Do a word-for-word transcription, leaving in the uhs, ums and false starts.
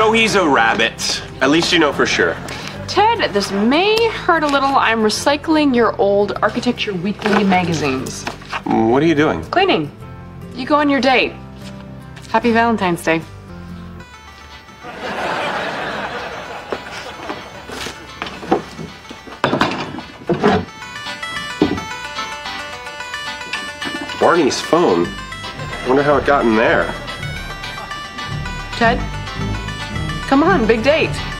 So he's a rabbit. At least you know for sure. Ted, this may hurt a little. I'm recycling your old Architecture Weekly magazines. What are you doing? Cleaning. You go on your date. Happy Valentine's Day. Barney's phone. Wonder how it got in there. Ted, come on, big date.